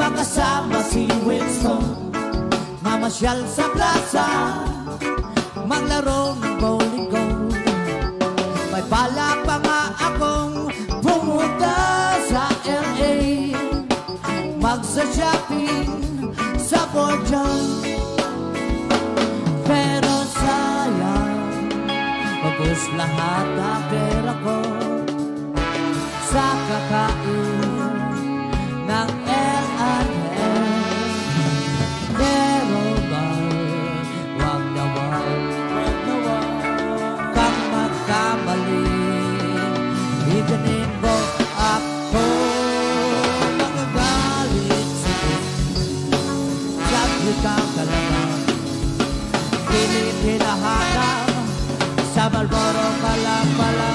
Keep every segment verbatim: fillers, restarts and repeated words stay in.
makasama si Winston, mamasyal sa plaza, maglaro ng bowling gold. May bala pa nga akong pumunta sa L A, magsa-shopping sa Bordeaux. Pero sayang, ubos lahat ang pera ko sa kakain ng L and L. Pero ba, wag na wag, wag na wag kang magkamali. Idanin mo ako, magagalit sa'yo. Sabi kang kalaman, pilit hinahanap sa Marlboro ka lang pala.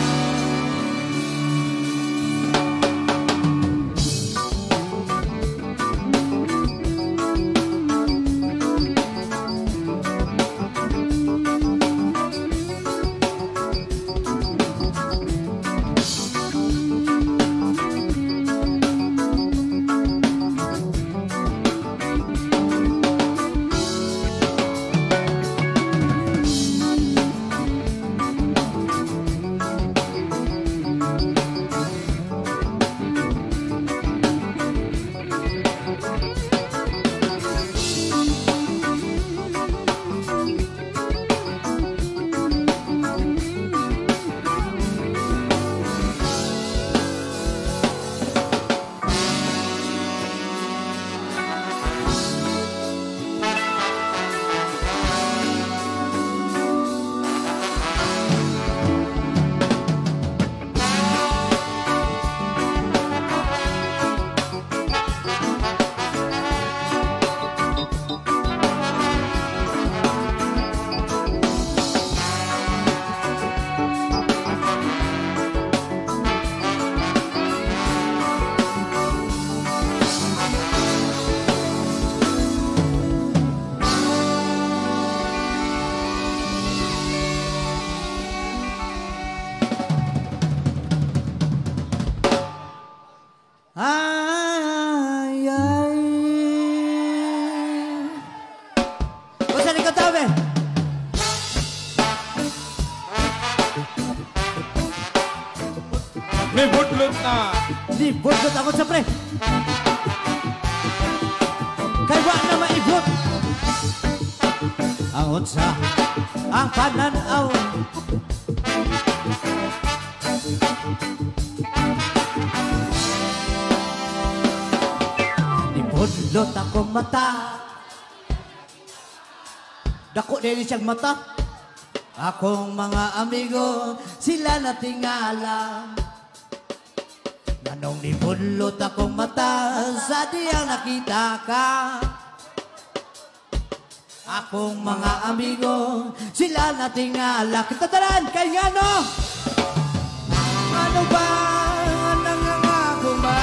Ay, ay. Kung saan ikaw tabi? May budlot na. Di, budlot ako sa pre. Kaya na maibot. Ang utsa, ang pananaw. Budlot ako mata, dako din siyang mata. Akong mga amigo, sila natingala. Nanong ni budlot akong mata, sa diyang nakita ka. Akong mga amigo, sila natingala. Kita talan, kay ano? Ano ba nangangako ba?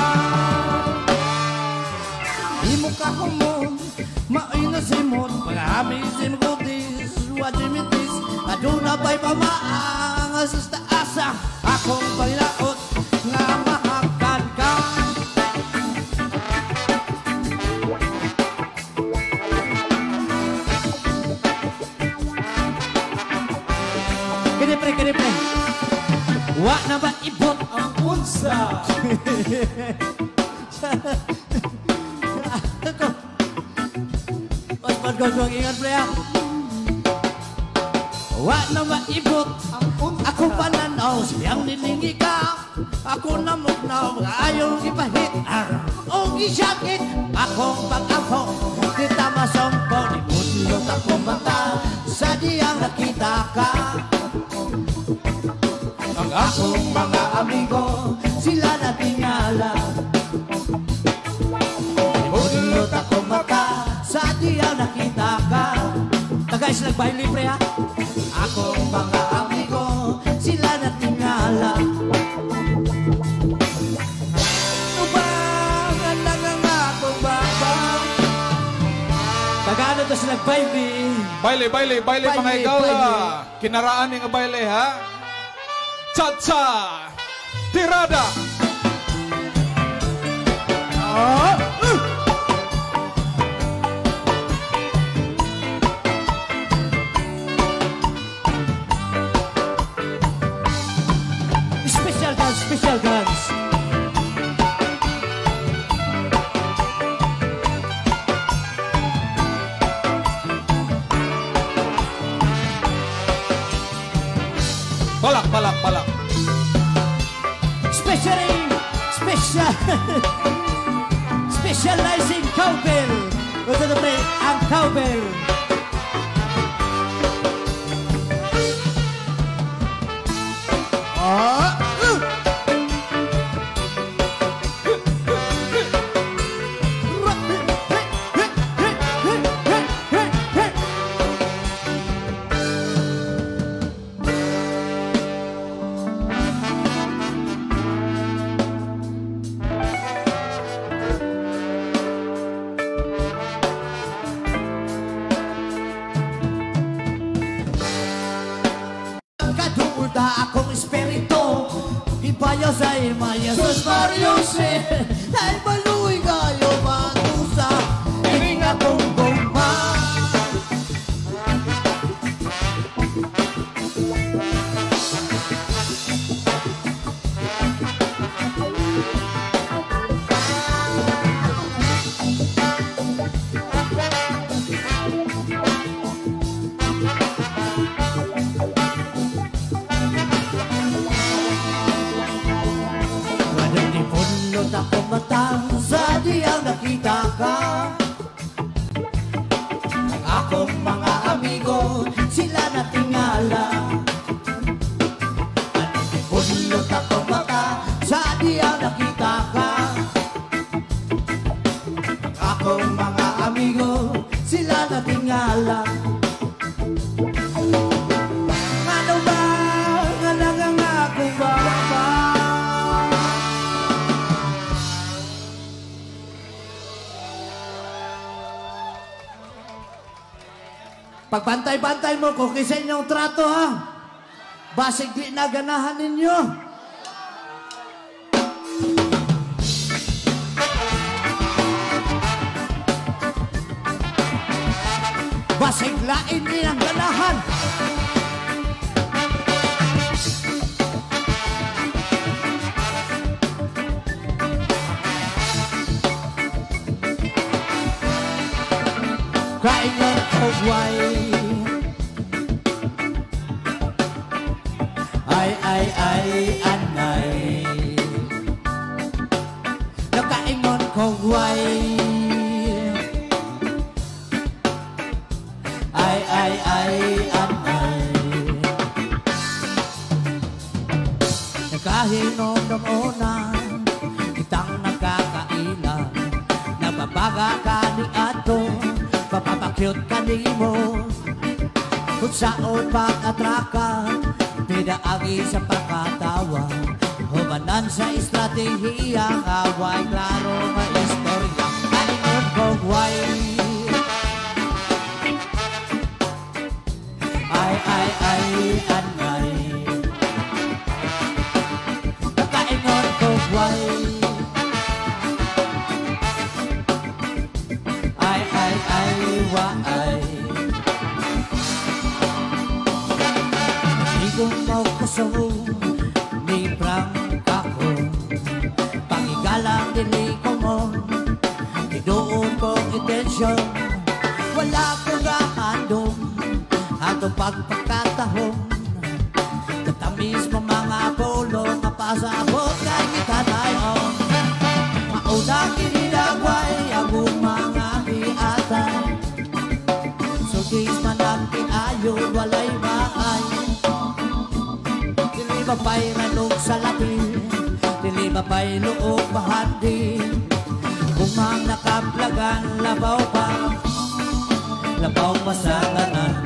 Kahumon, mainasimon, pag-amisim ko this, wajimitis, aduna ba'y pamaangas sa taasa, akong panglaot, nga mahakan ka. Kinipre, kinipre, wa na ba ibot ang unsa? Gawang ingat pre ha. Wa na maibot ako pananaw, siyang nilingi ka. Ako namugnaw, ayaw ipahit o isakit. Akong pag-ako, kita masongko. Di budlot ako mata, sa diyang nakita ka. Ang akong mga amigo, sila natingala. Di budlot ako mata, sa diyang nakita ka. Tagays nagbahay libre ha. Akong mga amigo, sila natingala. Ano ba ang nangangakong baba? Tagaano to sila nagbahay. Baile, baile, baile mga igawla. Kinaraan yung baile ha. Cha-cha! Tirada! Oh, uh. Special guns, special guns. Balak, balak, balak. Specially, special, specializing cowbell. Untuk the play ang cowbell. Oh, uh. Kadulda akong espiritu ipayo sa ima Jesus Marius dahil maluwi kayo matusa ining akong gumba. Ako matang sa diyang nakita ka. Ang akong mga amigo sila natingala. Anong ako mata sa diyang nakita ka. Ang akong mga amigo sila natingala. Ano ba ang nangangako ba ba? Pagbantay-bantay mo ko kisa inyong trato ha. Basig di naganahan ninyo. Basig lain din ang ganahan. Kain ng kaway. Ay, ay, ay, anay. Nakaingon kaway. Ay, ay, ay, anay. Nakahinom ng una, kitang nagkakailan. Nababaga ka ni ato, papapakyot ka ni mo. Kung saan pag-atraka, pinaagi sa pagkatawa. Humanan sa estratehiya, kaway klaro nga istorya. Kaingon kaway. Ay, ay, ay, anay. Kaingon kaway. Ay, ay, ay, waay. Kung magkaso ni Frank ako, pangigalang dili ko mo, idoon kong intensyon. Wala kong gahandong ato pagpagkatahong. Tatamis mo mga polo nga pasabot kay kita tayo. Maunang kinidaway ang mga biatan. Sugis man ang tiayon, walay maay. Dili mapay ranong sa latin, dili mapay loob bahandi. Kung ang nakaplagan, labaw pa, labaw pa sa nganan.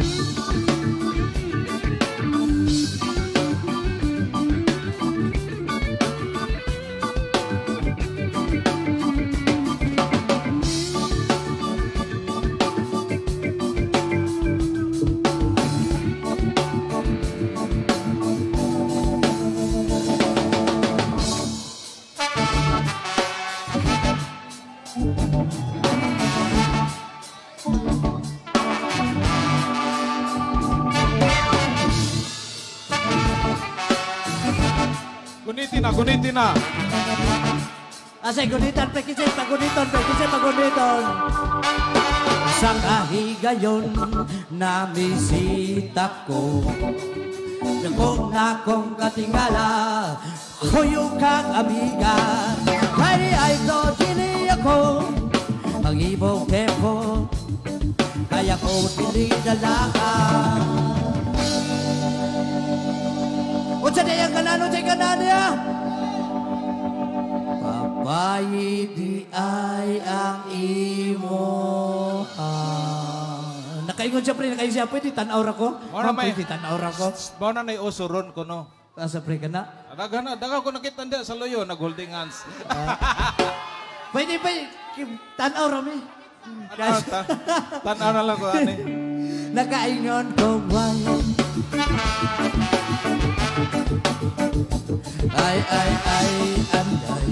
Gunitin na, gunitin na. Asay gunitan, pekisin, paguniton, pekisin, paguniton. Sang ahigayon na bisita ko, Nagong na kong katingala, huyong kang amiga. Kaya ay to, dili ako, ang ibong tempo, kaya ko tinidalakan. Unsa na yung kanan, unsa yung kanan niya? Papayi di ay ang imo. Nakaingon siya, pre, nakaingon siya, pwede tanaw ra ko? Mara may, pwede tanaw ra ko? bawa na na usuron ko, no? Asa, pre, ka na? Daga na, daga ko nakita hindi sa loyo, nag-holding hands. Pwede, pwede, tanaw ra mi. Ano, ta tanaw na lang ko, ani. Nakaingon ko, why? Ay, ay, ay, anday.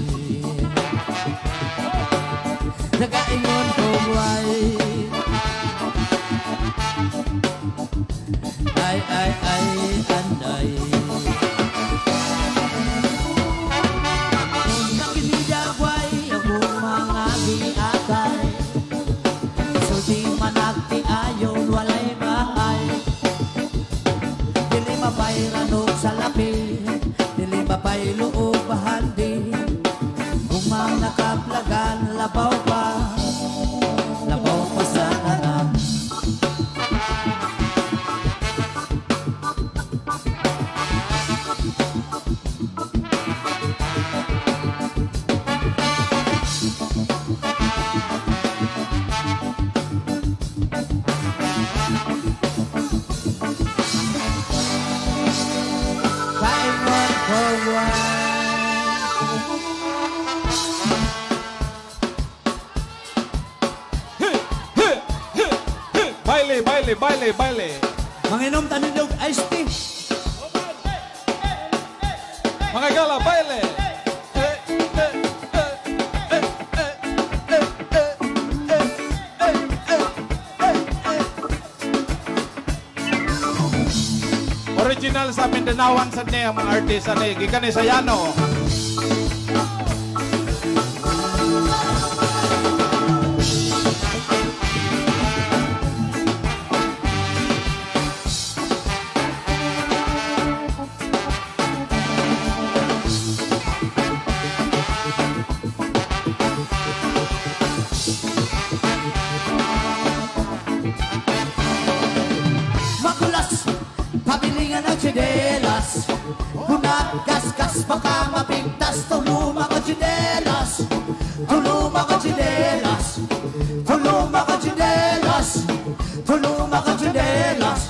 Nakaingon ko, why? Ay, ay, ay, anday. Nakinidagway ang mga biatay. So di managti ayon, walay mahay. Dili mapay ranong sa lapi, dili mapay loob bahandi. Umang nakaplagan, labaw pa, labaw pa sa anak. Baile, baile, baile, baile. Manginom tanin dog iced tea. Mga gala, baile. Original sa Mindanaoan sa niya mga artista ni gikan ni Sayano. Pabilingan ng tsinelas, kunat gas-gas baka mapigtas. Tuluma ka tsinelas, tuluma ka tsinelas, tuluma ka tsinelas, tuluma ka tsinelas.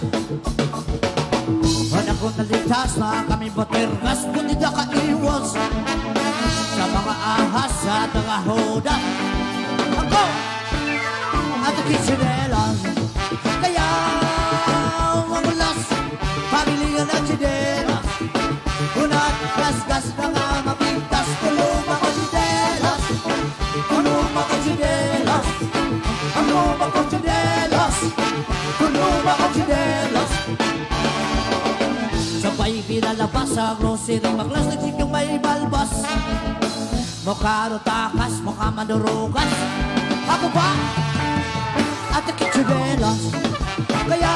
Wala ko naligtas na kami batergas, kundi na kaiwas sa mga ahas at mga hoda. Ako at aking tsinelas, kaya mamulas. Pabilingan ng tsinelas, kunat gas-gas na nga mapigtas. Tuluma ka tsinelas, tuluma ka tsinelas, tuluma ka tsinelas, tuluma ka tsinelas. Sabay pinalabas ang grocery, maklas na chikyung may balbas. Mukha rotakas, mukha manurugas. Ako ba? At aking tsinelas, kaya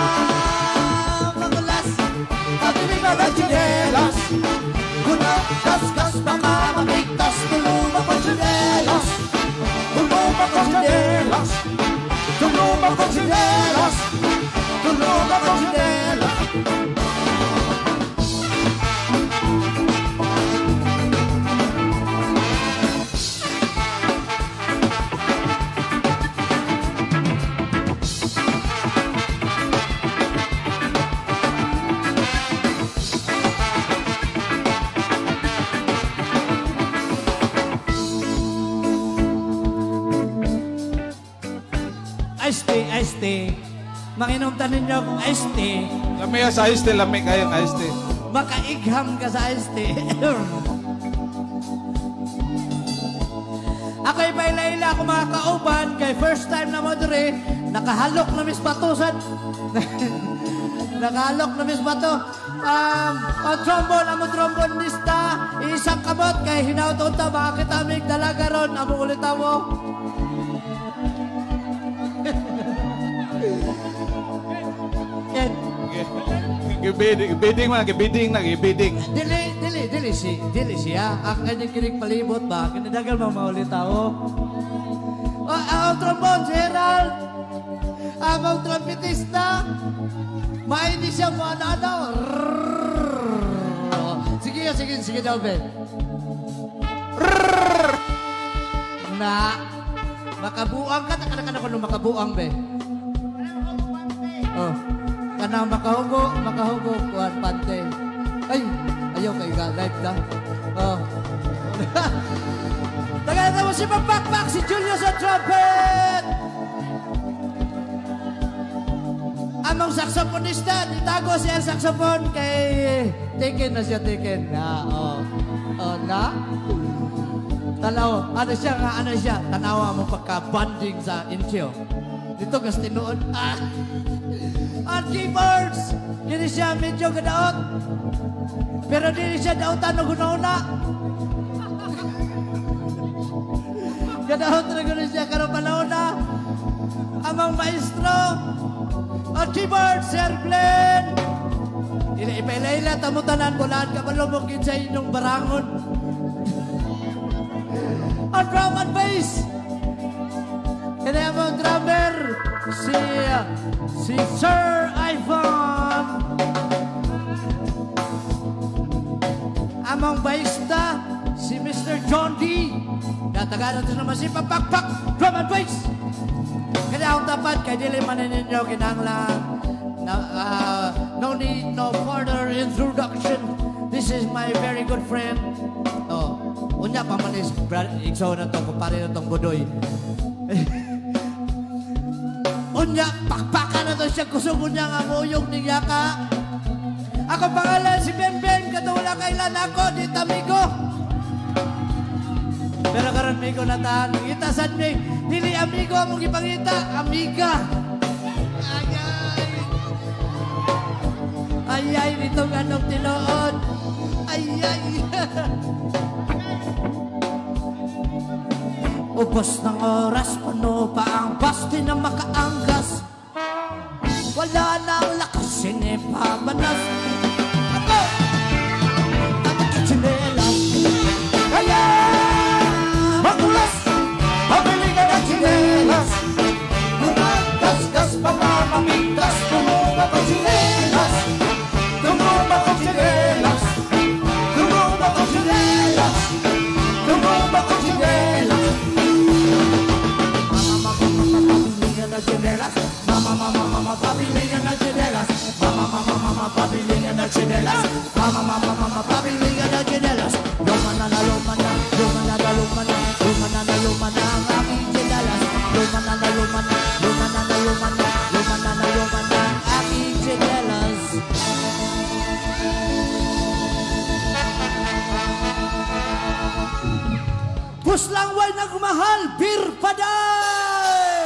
pabilingan ng tsinelas, kunat gas-gas baka mapigtas. Tuluma ka tsinelas, tuluma ka tsinelas, tuluma ka tsinelas, tuluma ka tsinelas. Iced tea, iced tea. Manginom tanin niyo kung iced tea. Lamig sa iced tea, lamig kayo ng iced tea. Makaigham ka sa iced tea. Ako'y may Layla, ako mga kauban, kay first time na mo dire, nakahalok na mis patusan. nagalok na mis ba to? Um, ang trombone, ang trombonista, isang kamot kay hinautong ta, bakit aming dalaga ron, amo ulit mo. Yan. Gibiding, gibiding man, gibiding na, gibiding. Dili, dili, dili si, dili siya. Ang kanyang kinig palibot ba? Kinadagal mo maulit ako. O, ang trombone, si Gerald. Ang trompetista. Maini siya mo, ano-ano. Sige, sige, sige daw, Ben. Na, makabuang ka, takana-kana ko nung makabuang, Ben. Oh. Kanang makahugo, makahugo, kuhan, pante. Ay, ayaw kayo ka, live ka. Oh. Tagal na mo si Papakpak, si Julio sa trumpet! Amang saksoponista, itago siya ang saksopon kay... Taken na siya, taken. Na, oh. Oh, na? Tanaw, ano siya nga, ano siya? Tanawa mo pagka-bonding sa intyo. Dito kas tinuod. Ah! On keyboards, dili siya medyo gadaot. Pero dili siya daotan o guna-una. Gadaot na guna siya karong palauna. Amang maestro. On keyboards, Sir Glenn. Dili ipaila-ila, tamutanan, bulaan ka malumugin sa inyong barangon. On drum and bass. Kaya amang drummer, si... Si Sir Ivan. Amang baista, si Mister John D. Natagaran ito naman si Papakpak, drum and bass. Kaya akong tapat, kaya dili manin ninyo kinanglan. No, uh, no need, no further introduction. This is my very good friend. Oh, unya pa man is, iksaw na ito, kumpare na itong budoy. Unya, pakpakan na to siya, kusugo niya nga muyong niya ka. Ako pangalan si Benben, katawala kailan ako, di tamigo. Pero karon migo na tahan, itasan mi, dili amigo among ipangita, amiga. Ayay. Ayay, nitong anong tinuod. Ayay. Ubos ng oras, puno pa ang basti na makaanggas. Wala na ang lakas, sinipabanas. Ako! Ang chinelas. Kaya! Magulas! Mabili ka ng chinelas. Gumagasgas pa mamamitas. Tumuba ko chinelas. Tumuba ko chinelas. Tumuba ko chinelas. Tumuba ko chinelas. Mama, mama, mama, papi, liga na chinelas. Mama, mama, mama, papi, liga na chinelas. Mama, mama, mama, papi, liga na chinelas. Lumana na lumana, lumana na lumana, lumana na lumana ang aking chinelas. Lumana na lumana, lumana na lumana, lumana na lumana ang aking chinelas. Puslang way nagmahal, bir paday!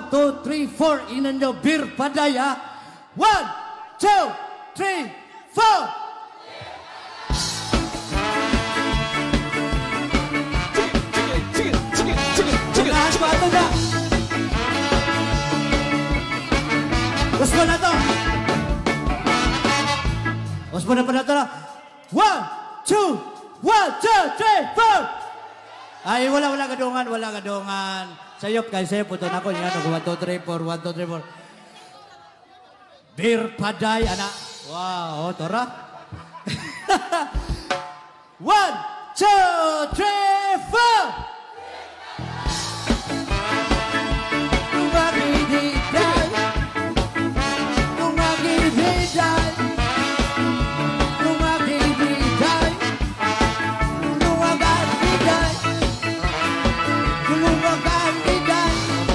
one, two, three, four. Inan nyo, beer padaya. One, two, three, four. Unahan ko ato na. Gusto na to. Gusto na pa na to na. One, two, one, two, three, four. Ay, wala, wala kadungan, wala kadungan. Sayop kay sayop, puto na ko. Yan, one, two, three, four, one, two, three, four. Bir paday, anak. Wow, tora. One, two, three, four. Lumagididday. Lumagididday. Lumagididday. Lumagididday. Lumagididday.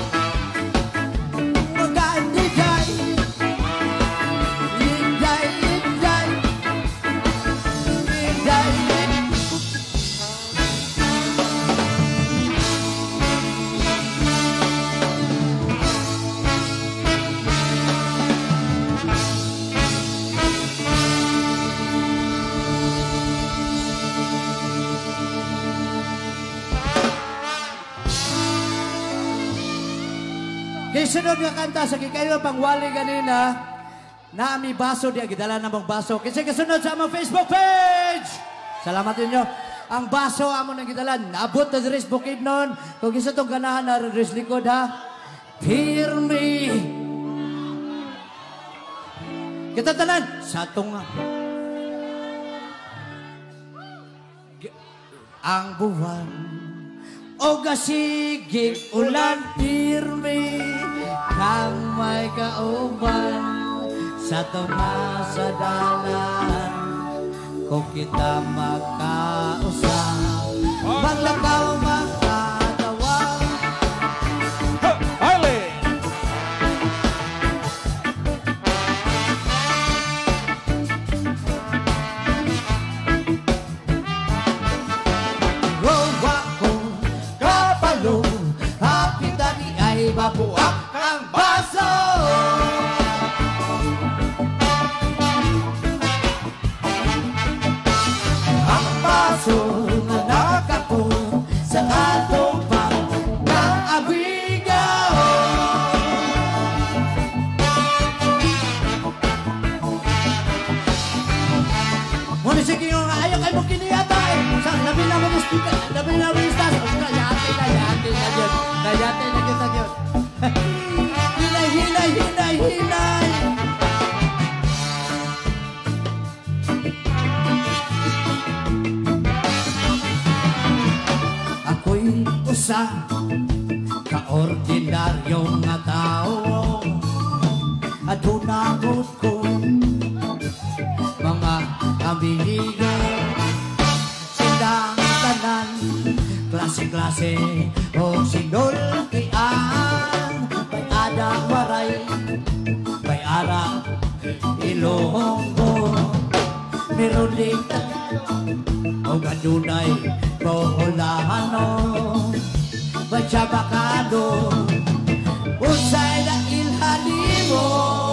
Lumagididday. Idday, idday. Idday, idday. Kaya sunod nga kanta sa kikayo pangwali ganina na ami baso di agidala na mong baso. Kasi kasunod sa among Facebook page. Salamat ninyo. Ang baso amo nang gidala nabot na res bukid nun. Kung isa tong ganahan na res likod ha. Pirmi. Kita tanan sa tong ang buwan o gasigig ulan pirmi kang may kauban sa tunga sa dalan kung kita magkausap maglakaw magkatawa. Haile! Mabuak ang baso. Ang baso na nakapon sa atong pang-abigaw. Muna sige yung ayaw kayo mo kiniyata eh. Sa labi na mo speaker, labi na mo istas. Kayate na, yate na yun. Kayate na kita yun. Hinay, hinay, hinay, hinay. Ako'y usa ka-ordinaryong nga tao. Adunakot ko mga amigo. Silang tanan klase-klase o sinultian. May adang waray, may arang ilonggo. Meron din o ganunay boholano. May tsabakado, unsay na ilhalimo.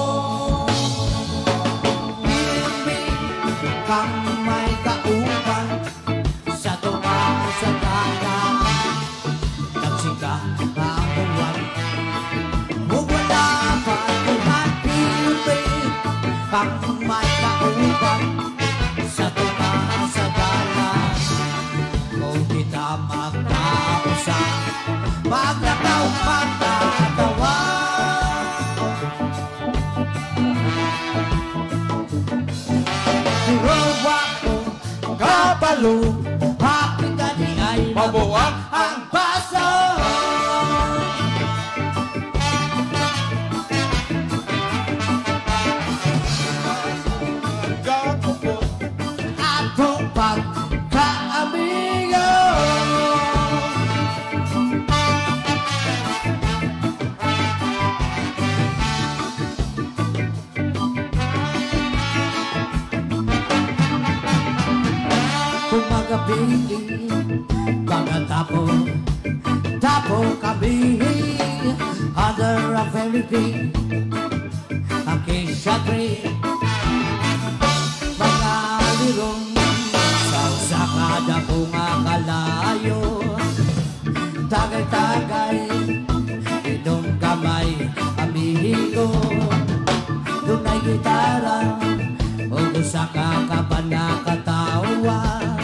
Pirmi kang may kauban sa tunga sa dalan. Nagsika ang buwan, wala pa tuhan pirmi kang may kauban sa tunga sa dalan. Kung kita magkausap, maglakaw magkatawa. Hirawa ko kabalo, bakit kani ay mabuwag ang baso. Atong pagkaamigo. Kung magabi, mga tapo, tapo kami, under a very big acacia tree. Mga lirong sa usakada kung akalayo. Tagay-tagay, itong kamay, amigo. Doon ay gitara, o sa kakapanakatawa.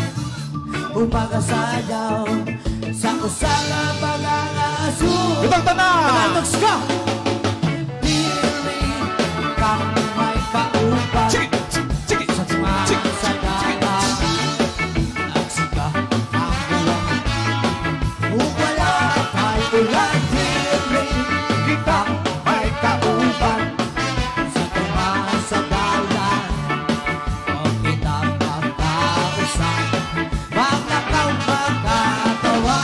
Umagasayaw, sa usala pag-aasul. Ibang tanan! Let's go! Pili kang may kaupan. Sige! Sige! Sa mga sa dagat. Nagsika ang buwan. Kung wala tayo ulan, pili kang may kaupan. Sa mga sa dagat. O kita magkausap. Wag na kang magkatawa.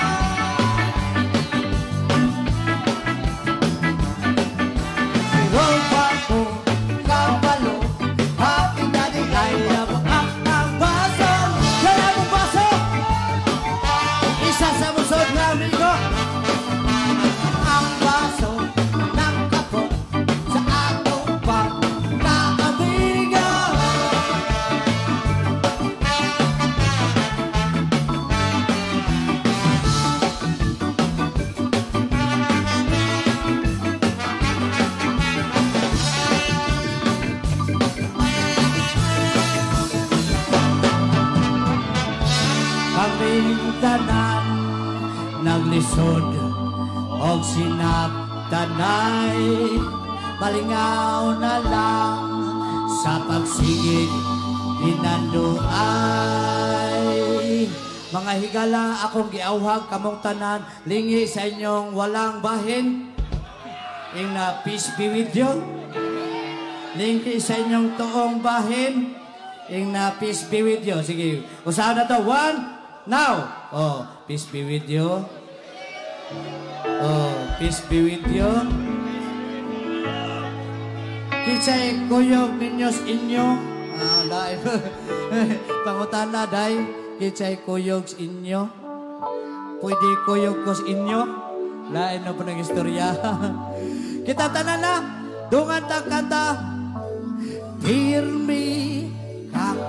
Tanan naglisod og sinaptanay, malingaw na lang sa pagsigig inanuay. Mga higala, akong giawhag kamong tanan, lingi sa inyong walang bahin. Ing na peace be with you. Lingi sa inyong toong bahin. Ing na peace be with you. Sige, usahan na to. One. Now, oh, peace be with you. Oh, peace be with you. Kisay kuyog ninyos inyo. Ah, live. Pangutana, day. Kisay kuyog inyo. Pwede kuyog ko sa inyo. Lain na po ng istorya. Kita tanan na. Dungan ta kanta. Pirmi kang.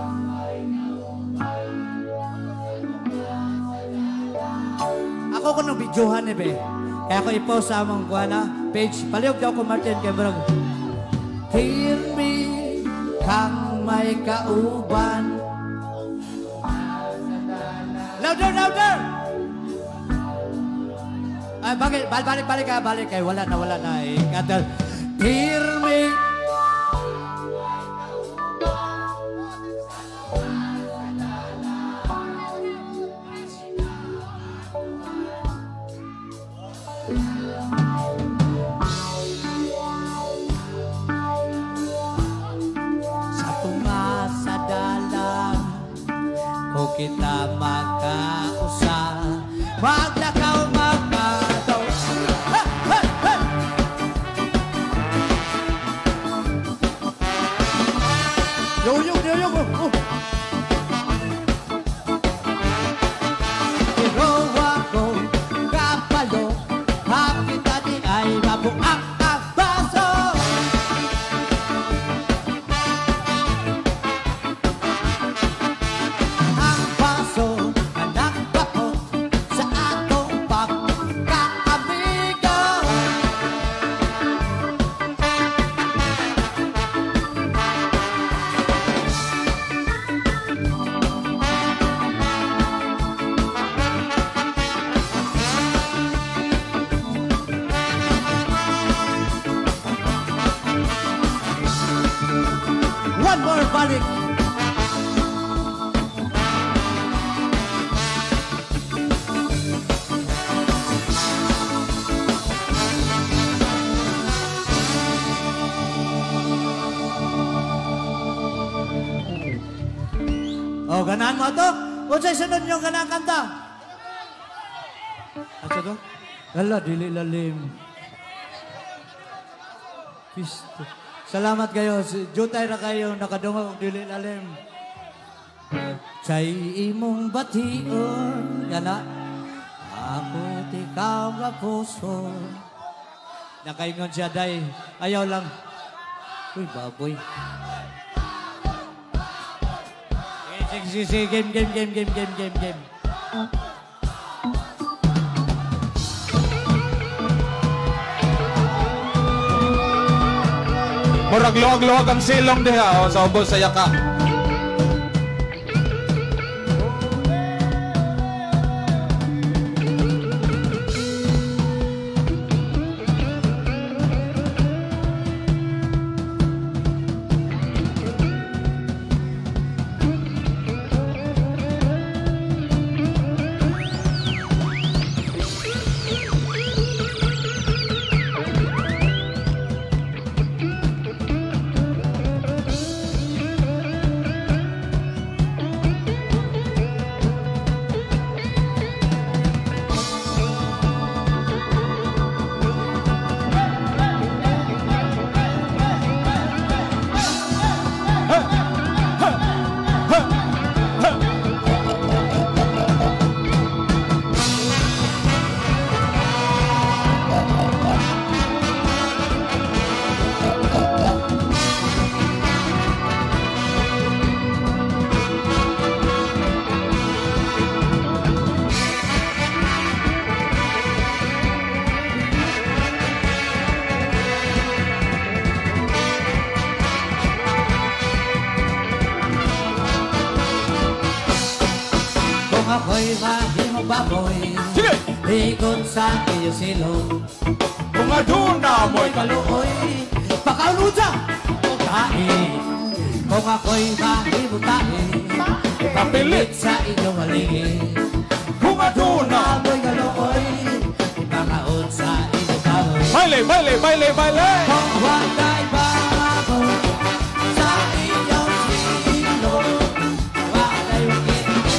Ako ko nung videohan eh, be. Kaya ako i-post sa among kuha na page. Palihog daw ko, Martin, kaya barang. Hear me, kang may kauban. Louder, louder! Ay, bakit? Balik, balik ka, balik kayo. Wala na, wala na. Eh. Hear me. Kita magkausap, maglakaw magkataw. Hey, hey, hey! Yoyong, yoyong, oh, oh. Pero ako kapalo, bakit tadi ay mabuak ang baso? One more balik. Oh, ganahan mo ito? Kung sa'y sunod niyong ganang kanta? Asa to? Lala, dili lalim. Pisto. Salamat kayo. Jutay na kayo. Nakadungog dili lalim. Sa'y imong bation. Yan na. Ako tikaw nga puso. Nakaingon siya, day. Ayaw lang. Uy, baboy. Sige, sige, sige. Game, game, game, game, game, game, game. Murag luwag-luwag ang silong diha o sa ubos sa yaka. Ako'y mahimong baboy. Sige! Ikot sa iyong silong. Kung aduna mo'y kaluoy, pakauluta o tae. Kung ako'y mahimong tae, papilit sa iyong haligi. Kung aduna mo'y kaluoy, ipakaon sa iyong baboy. Baile, baile, baile, baile! Kung wala'y baboy sa iyong silong, wala'y wakit.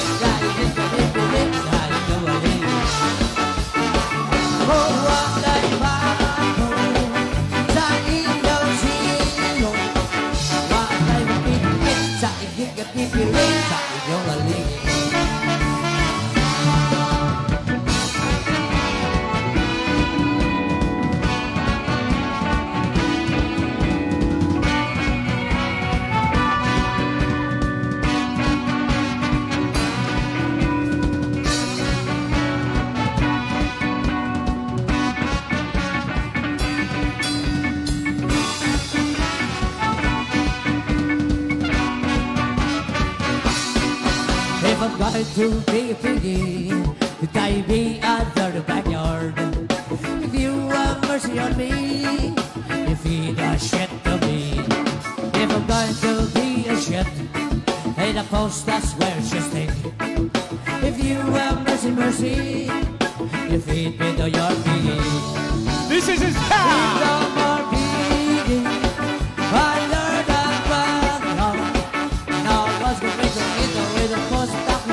If I'm going to be a piggy, could I be under the backyard? If you have mercy on me, you feed a shit to me. If I'm going to be a shit, hey, the post, that's where she stick. If you have mercy, mercy, you feed me to your piggy. This is his Feed time! no more piggy, under the backyard. Now I was going to eat with a post.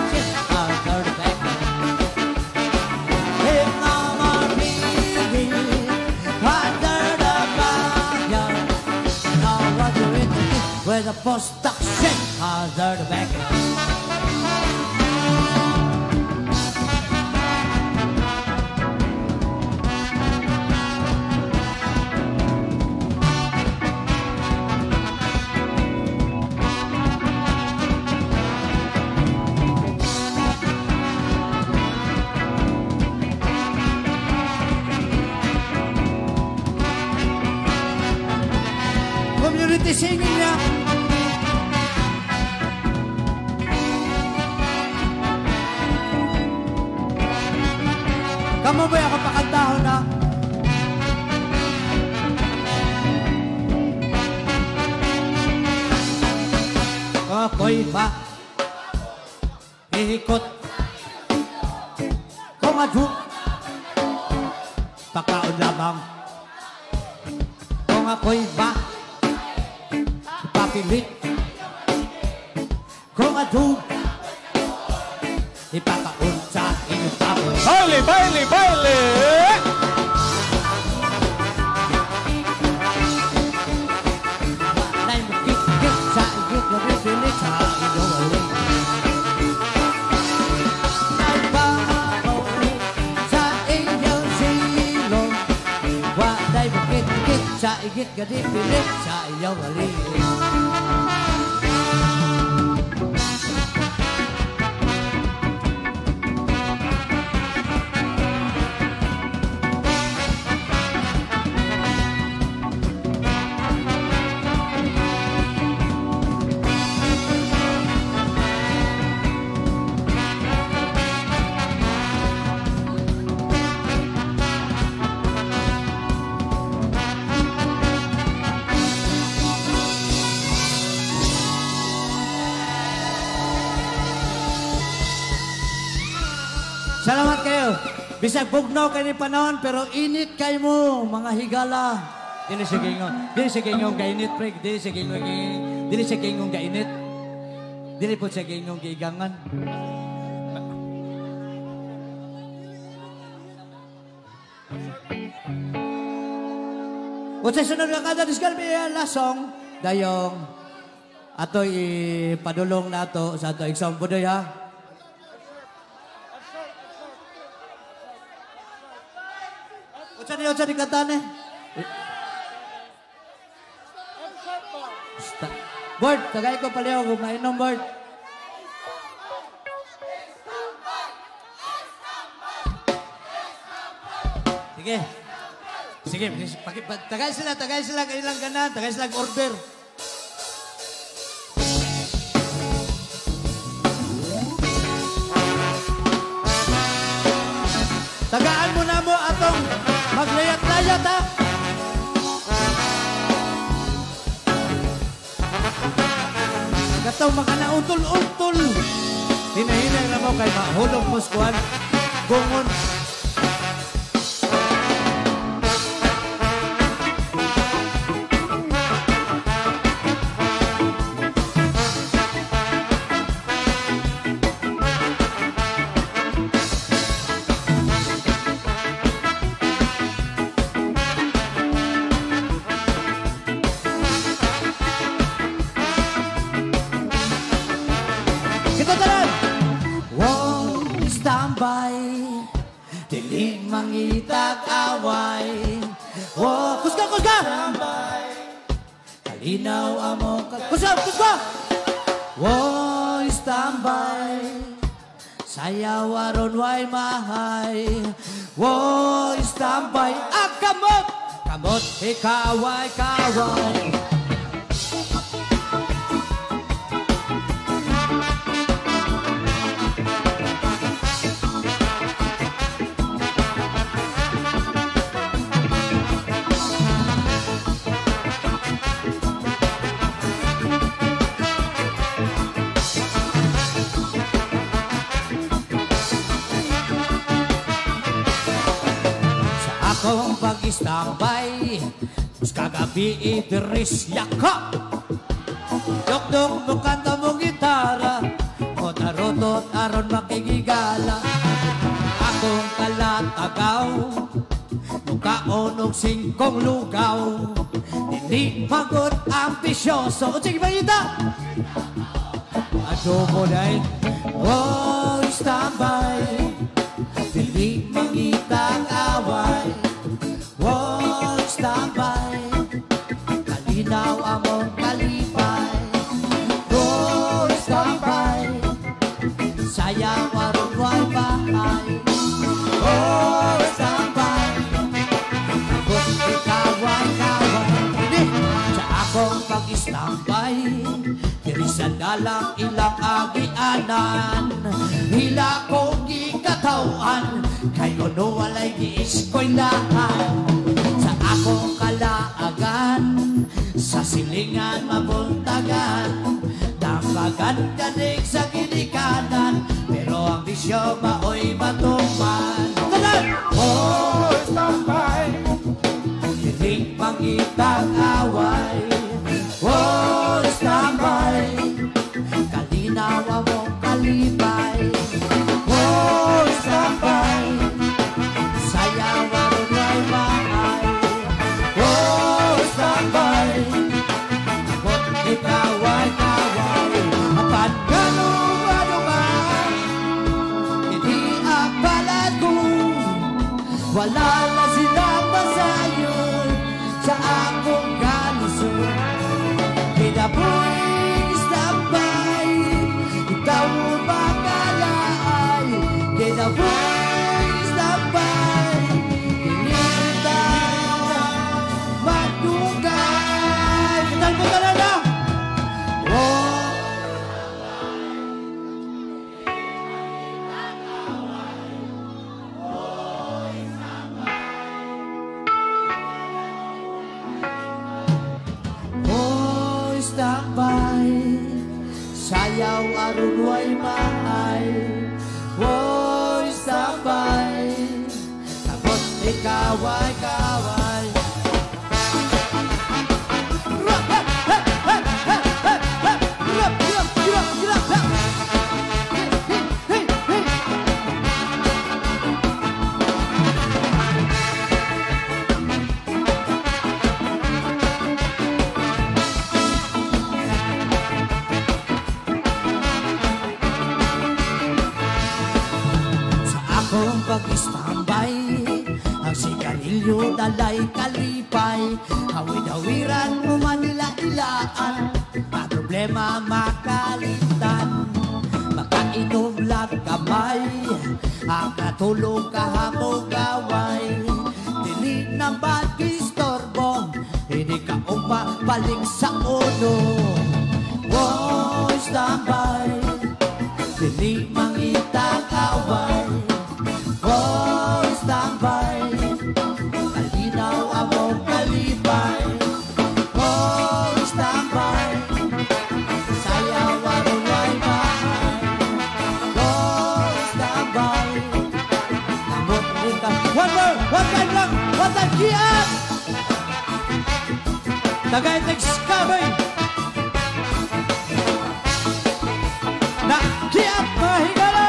Where the post stuck shit under the back. Community singing niya. Kamu ba ako pakantahon na? Ako'y pa ihikot kung adhuk pakaon lamang. Kung ako'y ba ipapilit kung adhuk ipakaon sa inyong tapos. Baile, baile, baile! Wala'y makikit sa inyong naripilit sa inyong aling. Ay babaw sa inyong silong. Wala'y makikit higit gadi pilit sa iyaw halin. Salamat kayo. Bisag bugnaw kayo ni panahon, pero init kayo mo, mga higala. Dili siya kingong, dili siya kingong kainit, pre. Dili siya kingong, dili siya kingong kainit. Dili po siya kingong kaigangan. O sa sunod nga kada diskalbi, lasong, dayong, ato ipadulong na ato sa ato exam po doy ha. Ocha ni ocha ni kantane. Board, tagay ko pala ako mainom board. Sige. Sige, tagay sila, tagay sila kailang ganan, tagay sila order. Tagaan mo na mo atong maglayat-layat ha. Gataw makanautol-utol. Hinahinay na mo kay mahulog mo squad. Bungon. Diling mangitag away. Oh, kuska, kuska! Kalinaw among kag... Kuska, kuska! Oh, standby. Sayaw aron way mahay. Oh, standby. Ah, kamot! Kamot, ikaway, kaway. Kung pag-istambay, mas kagabi itiris yakap. Dok-dok mo kanta mong gitara, o tarotot aron makigigala. Akong kalatagaw, mukaon og singkong lugaw. Hindi pagod ambisyoso. O sige ba ita? Adobo day, oh istambay. Dili mangitang away. Oh, standby. Kalinaw among kalipay. Oh, standby. Sayang aron way bahay. Oh, standby. Takot ikaway-kaway. Hindi sa akong pag-standby. Diri sa dalang ilang agianan. Hila kong gikatawan. Kayo no walay giiskoylahan. Sa akong kalaagan, sa silingan mabuntagan. Dambagan kanig sa ginikanan, pero ang bisyo maoy matuman. Oh, standby. Hiling pangitang away. Oh, standby. Kalinaw among kalipay. Oh, standby. Sayaw aron way bahay. Oh, standby. Takot ikaway-kaway. Apan ganun-ano ka, hindi akbalad ko. Wala na silang masayon sa akong aron way maay. Woy, sabay, tapos ikaw ay kaway. Kung pag-istambay, ang sigarilyo dalay kalipay, hawid-hawiran mo manila-ilaan, ang problema makalitan. Makainom lang kamay, ang katulog kahamog gaway. Dili na mag-istorbo, hindi ka umabalik sa uno. Woy, standby, dili mangitang away. Oh, standby, kalinaw among kalipay. Oh, standby, sayaw aron way maay. Oh, standby, namot ka. One more, one time lang, one time kiat. Tagay text kabay. Na kiat mahigala.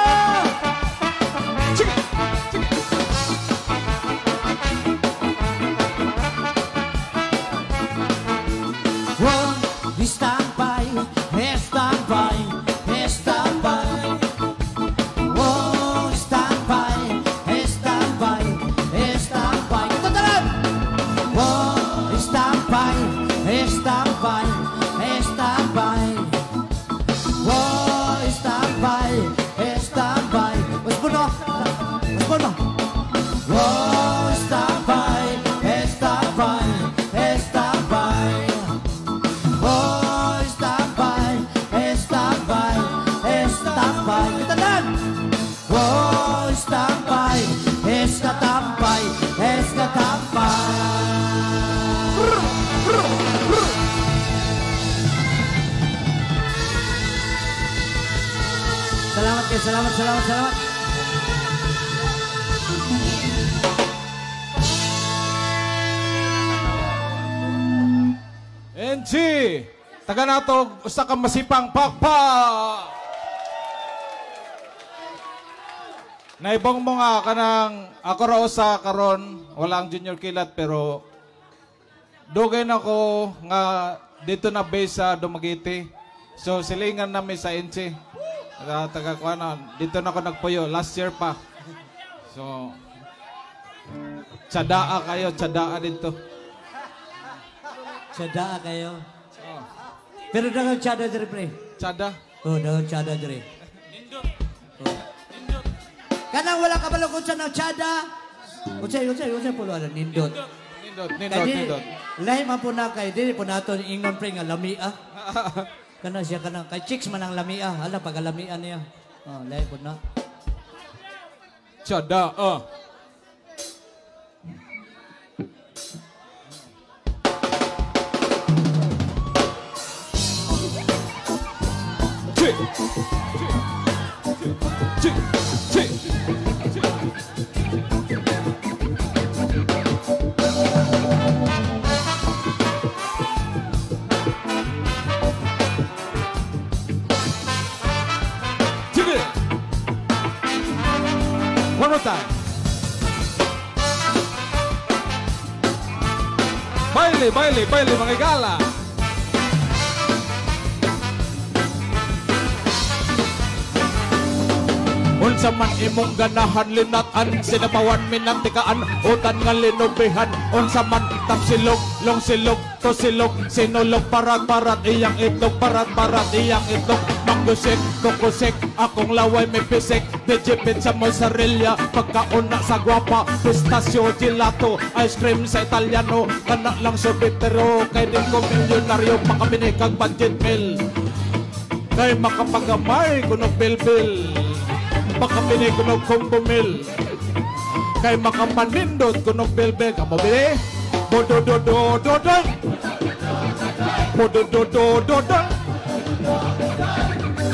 Standby, standby, standby. Oh, standby, standby, standby. Tatalan! Oh, standby, standby, standby. Oh, standby, standby. Mas puno, mas puno. Oh, standby, standby, standby. Oh, standby, standby, standby. Kita dan. Oh, standby, standby, standby. Selamat ya, selamat, selamat, selamat. N G, taga nato usa ka masipang pakpa. Naibong mo nga kanang ako ra usa karon, wala ang junior kilat pero dugay na ko nga dito na base sa Dumaguete. So silingan namin sa N G. Taga taga ko ano, dito na ako nagpuyo last year pa. So tsadaa kayo, tsadaa dito. Tsada kayo. Oh. Pero dagang tsada diri pre. Tsada? Oh, dagang tsada diri. Nindot. Oh. Nindot. Kanang wala ka balong kung ng tsada. Unsay unsay unsay pulo ana nindot. Nindot, nindot, nindot. Lahi man po na kay dili po nato ingnon pre nga lamia. Kana siya kanang kay chicks man ang lamia. Hala pag lamia niya. Oh, lahi po na. Tsada, ah. One more time. Baile, baile, baile, mga gala. Unsa man imong ganahan linatan sinapawan minantikaan utan nga linubihan unsa man tapsilog long silog to silog sinulog parat parat iyang itlog parat parat iyang itlog manggusik kukusik akong laway may pisik dijipit sa mozzarella pagkauna sa guwapa pistachio gelato ice cream sa Italiano kana lang sobitero kay din ko milyonaryo makabini kag budget meal kay makapagamay kuno bilbil makabili ko ng combo meal kay makapanindot ko ng bilbil ka mabili bodododododan bodododododan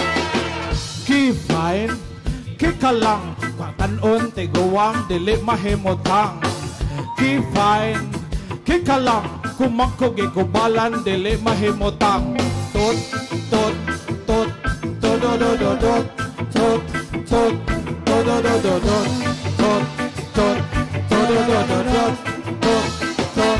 fine, kika lang, katanon tiguang dili mahimutang. Ki fine, kika lang, kumangkog ikubalan dili mahimutang. Tot, tot, tot, tot, tot, tot, tot, tot, tot, tot, tot, tot, tot, tot, tot, tot, tot, tot, tot.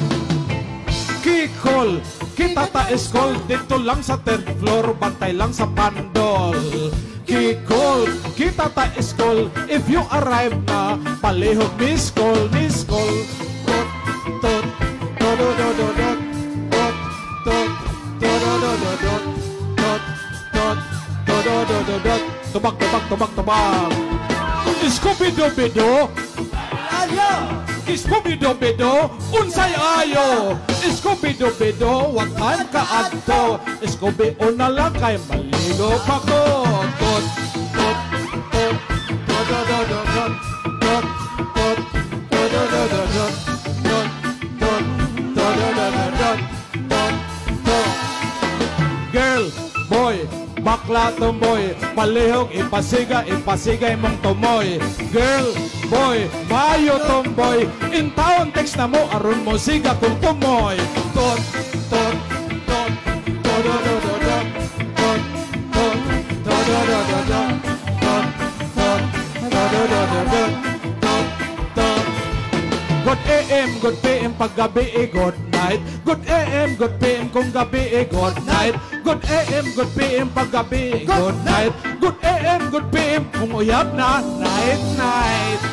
Kikol, kita ta-eskol, dito lang sa third floor, bantay lang sa pandol. Kikol, kita ta-eskol, if you arrive na, palihog miss call, miss call. Tot, tot, tot, tot, tot, tot, tot, tot, tot, tot, tot, tot, tot, tot, tot, tot, tot, tubak, tubak, tubak, tubak. Scooby-Dooby-Doo, Ayo! Scooby-Dooby-Doo, unsay ayo. Scooby-Dooby-Doo, wag time ka adto. Scooby una lang kay maligo pa ko. Tot, tot, tot, tot, tot, tot, tot, tot, tot, tot, tot, tot, tot, tot, tot, tot, tot, tot, tot. Girl, boy, bakla tomboy, palihog ipasiga, ipasigay mong tumoy. Girl, boy, mayo tomboy, in town text na mo, aron mo siga kung tumoy. Tot, tot, tot, tot, tot, tot, tot, tot, tot, tot, tot, tot, tot, tot, tot, tot, tot, tot, tot. Good A M, good P M, pag gabi eh, good night. Good A M, good P M, kung gabi eh, good night. Good A M, good P M, pag gabi eh, good night. Good A M, good P M, kung uyab na, night, night.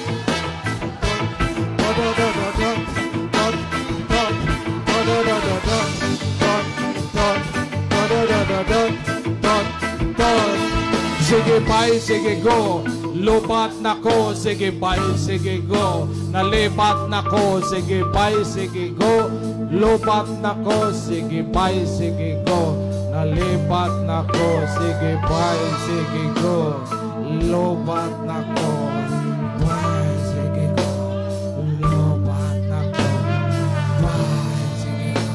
Sige bye, sige go, lupat na ko, sige bye, sige go. Nalipat na ko, sige bye, sige go. Lupat na ko, sige bye, sige go. Nalipat na ko, sige bye, sige go. Lupat na ko, bye, sige go. Lupat na ko, bye, sige go.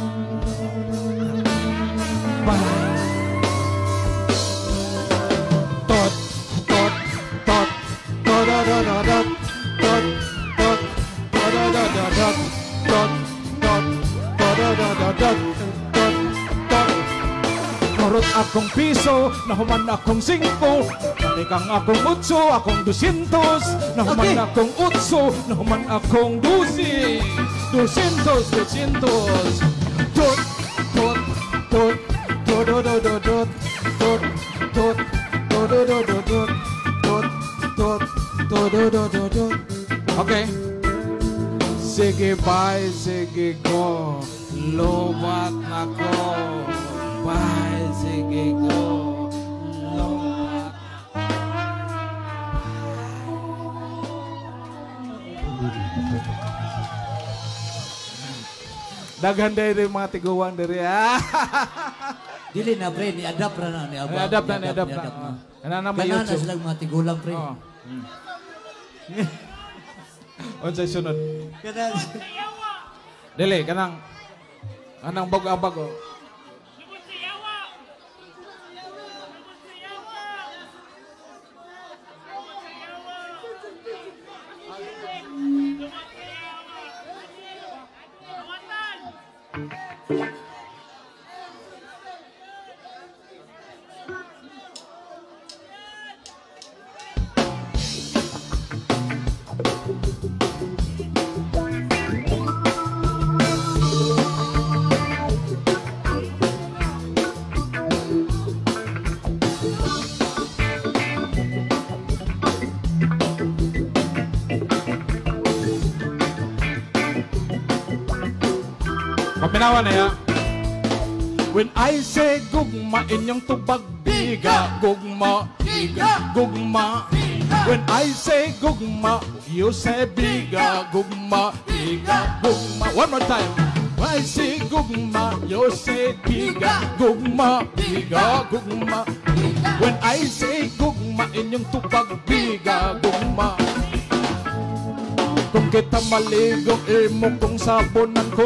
Bye. Tot, tot, tot, tot, tot, tot, tot, tot, tot, tot, tot, tot, tot, tot, tot. Kurot akong piso, nahuman akong singko. Ikang akong utso, akong dusintos. Nahuman akong utso, nahuman akong dusi. Dusintos, dusintos. Tot, tot, tot, tot, tot, tot, tot, tot, tot. Okay. Sige bye, sige go. Lobat na ko. Bye, sige go. Lobat. Daghan diri mga tiguan diri. Dili na pre, ni-adapt na na. Ni-adapt na, ni-adapt na. Kanana may Kanana YouTube. sila mga tigulang pre. Oo. Unsay sunod? Kanana. Dili, kanang kanang bog-abag oh. Paminawan na ya. When I say gugma, inyong tubag biga. Gugma, biga, gugma. When I say gugma, you say biga. Gugma, biga, gugma. One more time. When I say gugma, you say biga. Gugma, biga, gugma. When I say gugma, inyong tubag biga. Gugma. Kung kita maligo, imo kong sabonan. Kung kita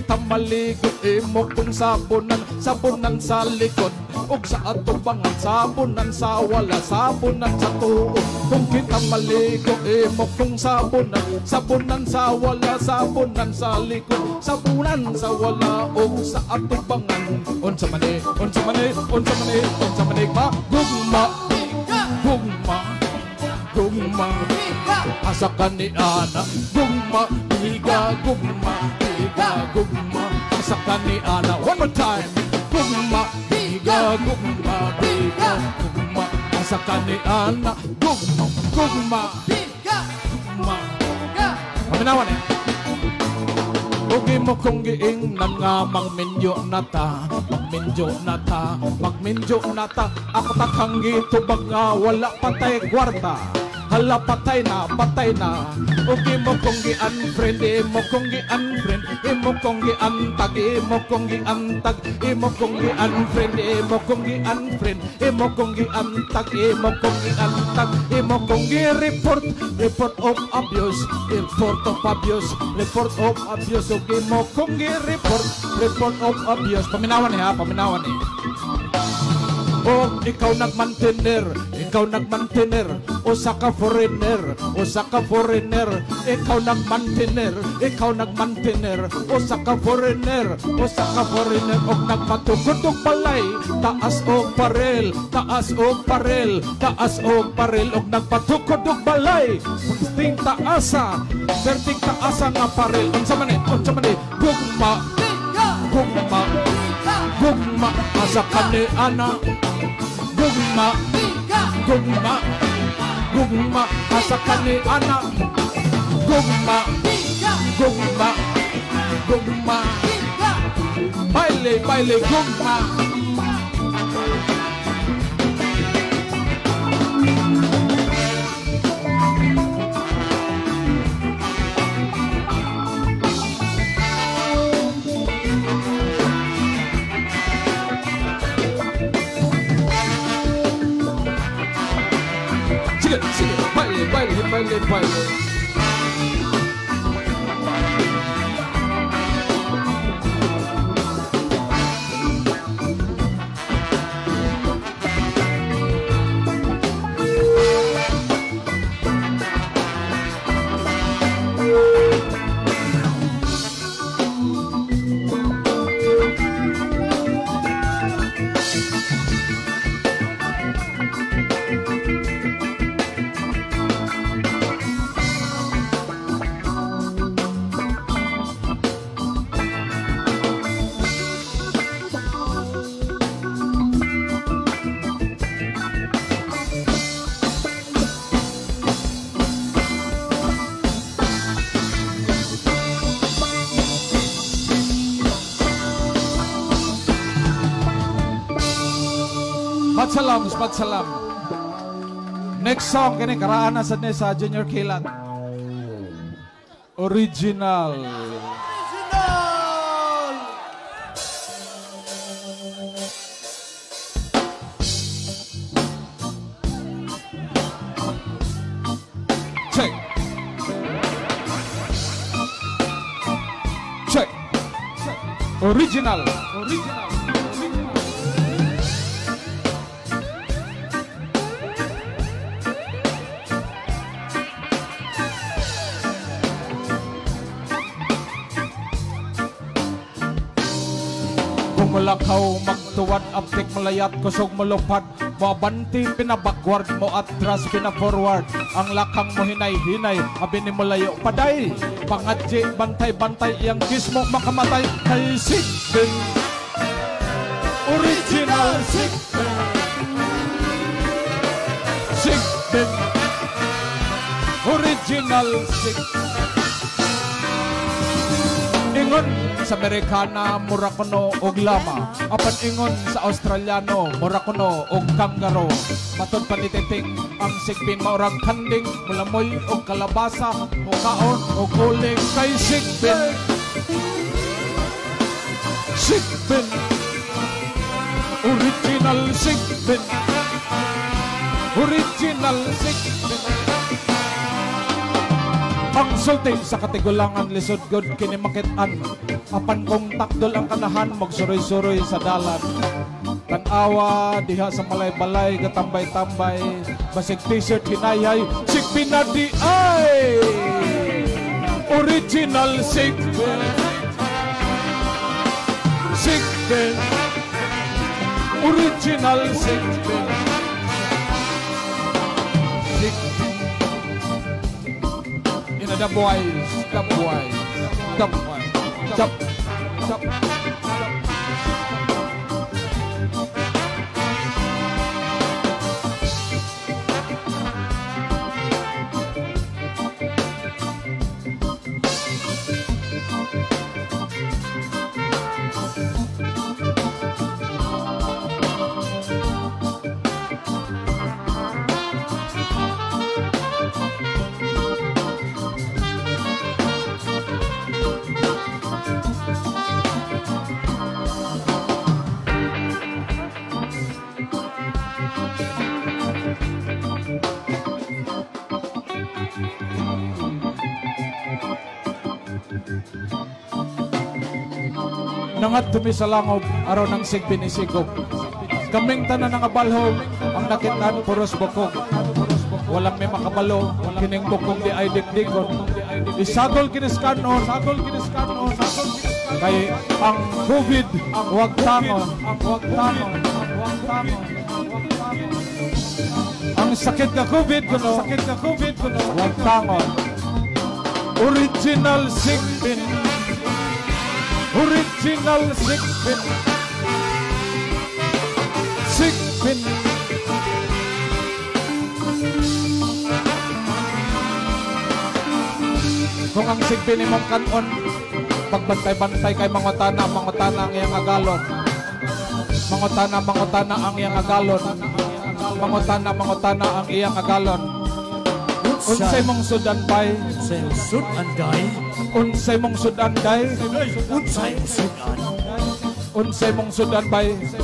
kita maligo imo kung sabunan, sabunan sa likod ug sa atubangan, sabunan sa wala, sabunan sa tuo. Kung kita maligo imo kung sabunan, sabunan sa wala, sabunan sa likod, sabunan sa wala ug sa atubangan. Unsa man ni, unsa man ni, unsa man ni, unsa man ni ba? Gugma, gugma, gugma, asa kani ana. Gugma, higa, gugma, higa, gugma, asa kani ana. One more time. Gugma, higa, gugma, higa, gugma, asa kani ana. Gugma, gugma, higa, gugma. Paminawan eh. Ugi mo kong giing nan nga magminyo na ta, magminyo na ta, magminyo na ta. Ako takang gitubag nga wala patay kwarta, hala patay na, patay na. Ugi mo kong gi-unfriend, imo kong gi-unfriend, imo kong gi-antag, imo kong gi-antag, imo kong gi-unfriend, imo kong gi-unfriend, imo kong gi-antag, imo kong gi-antag, imo kong gi-report, report of abuse, report of abuse, report of abuse. Ugi mo kong gi-report, report of abuse. Paminawan eh ha, paminawan eh. O ikaw nagmantener, ikaw nagmantener, o saka foreigner, o saka foreigner, ikaw nagmantener, ikaw nagmantener, o saka foreigner, o saka foreigner, o nagpatukod og balay, taas og parel, taas og parel, taas og parel, o nagpatukod og balay, ting taasa, berting taasa nga parel. Unsa man ni, unsa man ni, gugma, gugma, gugma, asa kani ana. Gugma, gugma, gugma, asa kani ana. Gugma, gugma, gugma, baile, baile, gugma. Sige, baile, baile, baile, baile. Salam, spat salam. Next song kini karaan na sad ni sa Junior Kilat. Original. Original. Check. Check. Original. Original. Mulakaw magtuwad aptik malayat kusog malupad mabanti pinabackward mo atras pinaforward ang lakang mo hinay-hinay abini mo layo paday pangadji bantay-bantay iyang kismo makamatay kay Sigbin original Sigbin Sigbin original Sigbin ingon sa Amerikana mura kuno og lama apan ingon sa Australiano mura kuno og kangaroo matod panititing ang Sigbin maurag kanding mulamoy og kalabasa o kaon og uling kay Sigbin Sigbin original Sigbin original Sigbin ang sulting sa katigulangan lisod god kini makitaan Apan kong takdol ang kanahan, magsuroy-suroy sa dalan. Tanawa, diha sa malay-balay, gatambay-tambay, basig t-shirt hinayay, sikpin na di ay! Original sikpin. Sikpin. Original sikpin. Sikpin. Ina the boys, the boys, the boys. Jump, jump, jump. Nangat tumi sa langob, araw ng sigbin isigog. Kaming tanan ng abalhog, ang nakitan puros bukog. Walang may makabalo, kining bukog di ay digdigon. Isagol kiniskanon, sagol kiniskanon, kay ang COVID, ang huwag tangon, ang huwag tangon, ang huwag tangon. Ang sakit ka COVID kuno, sakit ka COVID kuno, huwag tangon. Original sigbin. Original sikpin. Sikpin. Kung ang sikpin imong kanon, pagbantay-bantay kay mangutana, mangutana ang iyang agalon. Mangutana, mangutana ang iyang agalon. Mangutana, mangutana ang iyang agalon. Unsay mong sudan bay? Unsay mong sudan day? Unsay mong sudan day? Unsay mong sudan? Unsay mong sudan bay?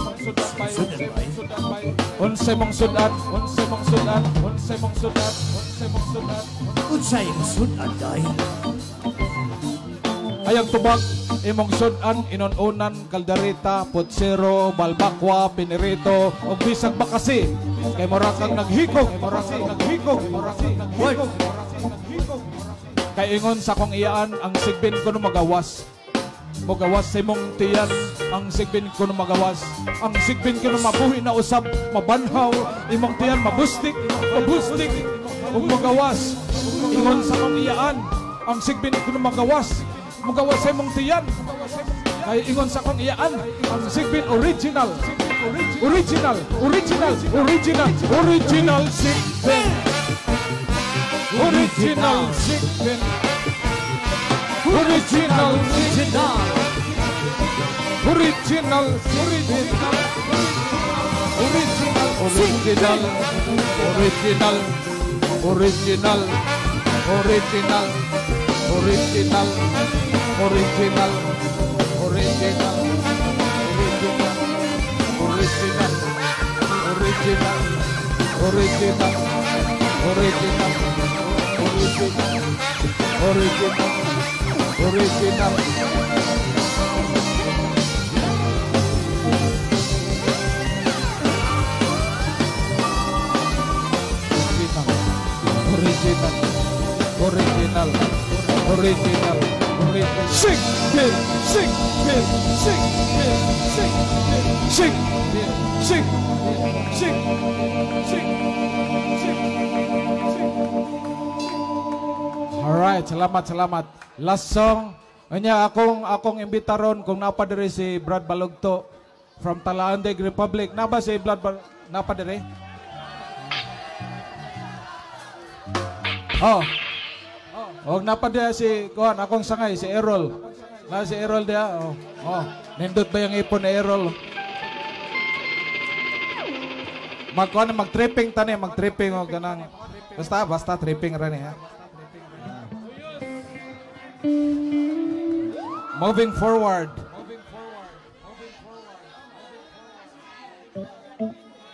Unsay mong sudan? Unsay mong sudan? Unsay mong sudan? Unsay mong sudan? Unsay mong sudan day? Ayang tubag imong sudan inon-unan kaldereta, putsero, balbakwa, pinirito, ug bisag bakasi. Kay mura kang naghikog, mura kang naghikog, mura kang naghikog. Kay ingon sa kong iyaan ang sigbin ko no magawas. Magawas sa imong tiyan ang sigbin ko no magawas. Ang sigbin ko no mabuhi na usab, mabanhaw, imong tiyan mabustik, mabustik ug magawas. Ingon sa kong iyaan ang sigbin ko no magawas. Magawas sa imong tiyan. Kay ingon sa kong iyaan ang sigbin original. Original, original, original, original sigbin. Original sigbin. Original, original. Original, original. Original, original. Original, original. Original, original. Original, original. Original, original, original, original, original, original, original. Original, original, original, original. Sing, sing, sing, sing, sing, sing, sing, sing, sing, sing, sing. Alright, salamat, salamat. Last song. Anya akong akong imbitaron kung napadiri si Brad Balugto from Talaandeg Republic. Naba si Brad Bal napadiri? Oh. Oh, napadiri si kuan akong sangay si Errol. Na si Errol dia. Oh. Oh, nindot ba yung ipon ni Errol? Magkuan mag-tripping tani, mag-tripping o ganang. Basta basta tripping ra ni ha. Moving forward.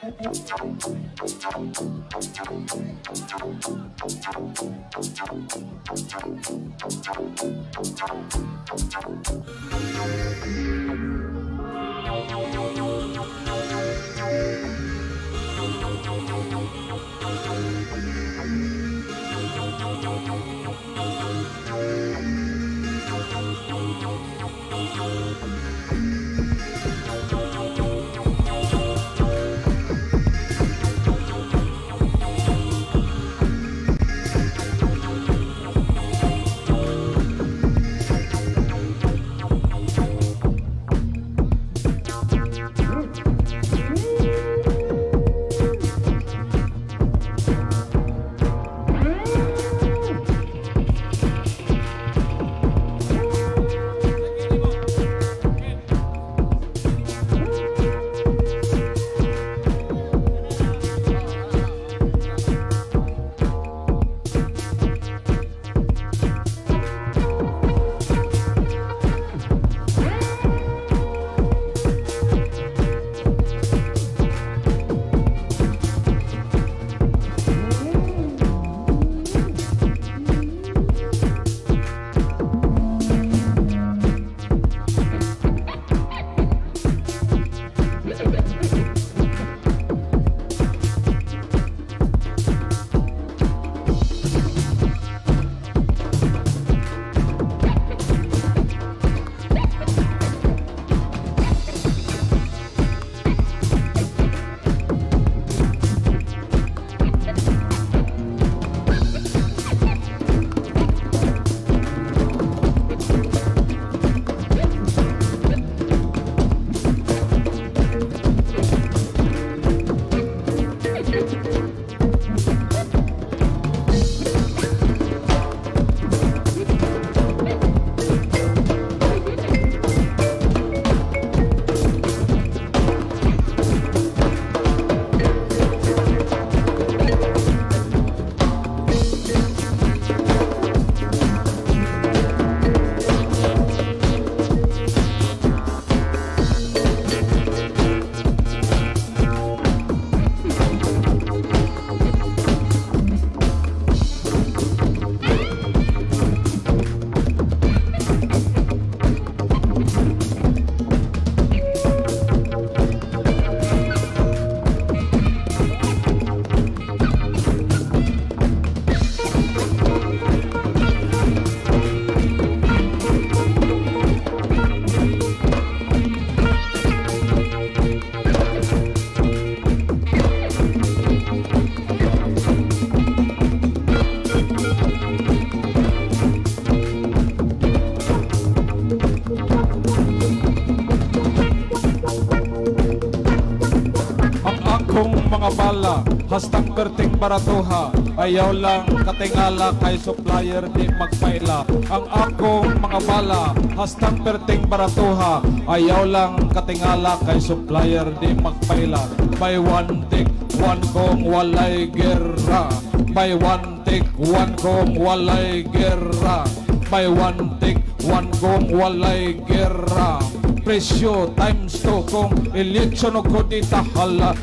Hastang perting baratuha, ayaw lang katingala kay supplier di magpaila. Ang akong mga bala, hastang perting baratuha, ayaw lang katingala kay supplier di magpaila. By one take, one kong walay gera. By one take, one kong walay gera. By one take, one kong walay gera. Presyo times two kung eleksyon ko di tahala.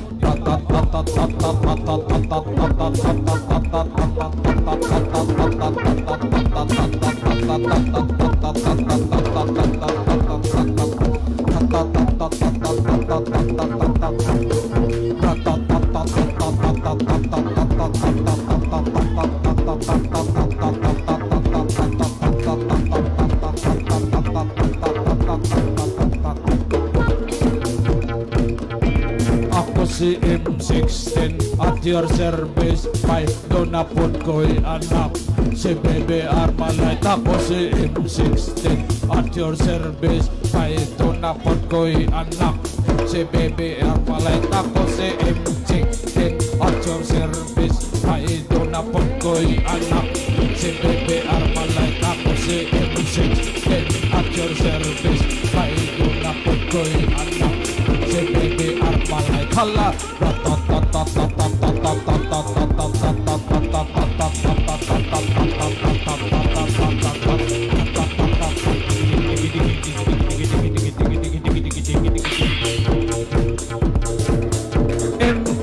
Si M sixteen at your service, may doon na po ko'y anak. Si Bebe Armalite, ako si M sixteen at your service, may doon na po ko'y anak. Si Bebe Armalite, ako si M sixteen at your service, may doon na po ko'y anak. Si Bebe Armalite, ako si M sixteen at your service, may doon na po ko'y anak. Si Bebe Armalite, hala M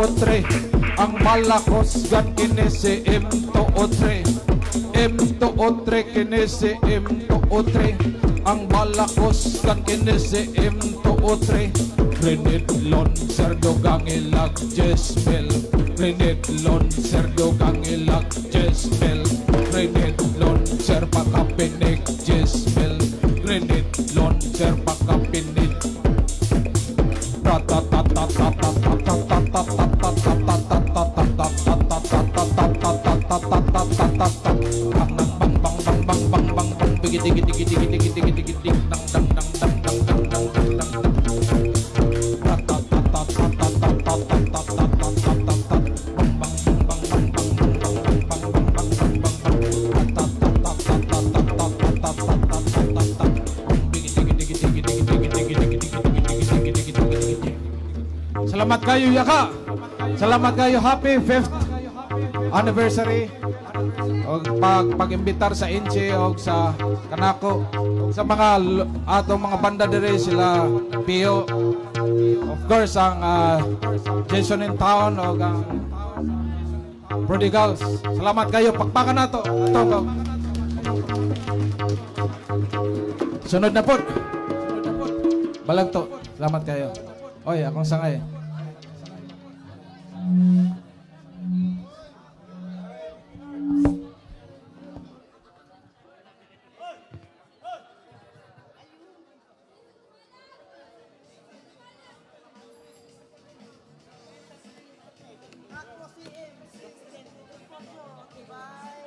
three. Ang malakos gan kini si M two three. M two three kini si M two three. Ang malakos gan kini si M two three. Grenade launcher dugang ilag Jezbel. Grenade launcher dugang ilag Jezbel. Grenade launcher pakapinig Jezbel. Grenade launcher pakapinig. Salamat kayo Yaka. Salamat kayo, happy fifth anniversary. Og pag pag-imbitar sa Inche og sa kanako og sa mga atong mga banda dire sila Pio. Of course ang uh, Jason in Town og ang Prodigals. Salamat kayo, pakpakan nato. Ito ko. Sunod na po. Balag to. Salamat kayo. Oy, akong sangay. Ako si M, sixteen, foto, okay, bye.